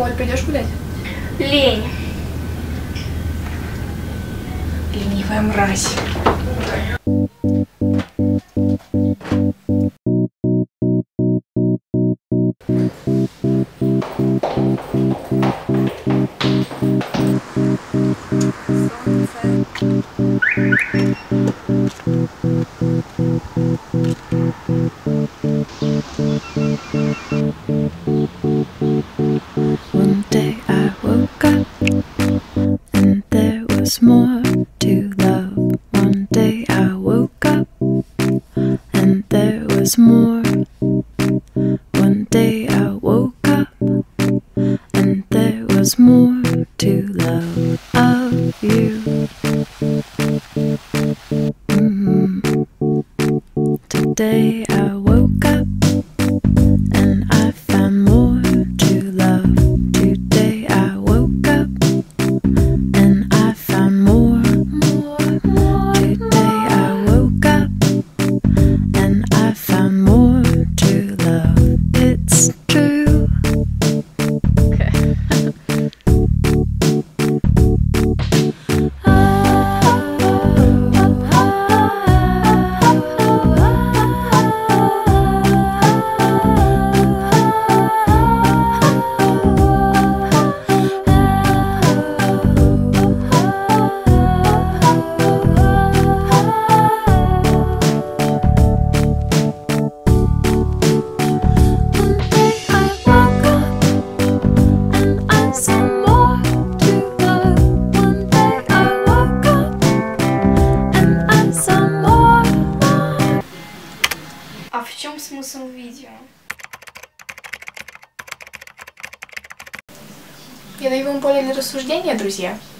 Оль, пойдешь гулять? Лень. Ленивая мразь. One day I woke up and there was more to love. One day I woke up and there was more. One day I woke up and there was more to love of you. Today I woke up and I found more to love. Today I woke up and I found more. Today I woke up and I found more to love. It's true. А в чем смысл видео? Я даю вам поле для рассуждения, друзья.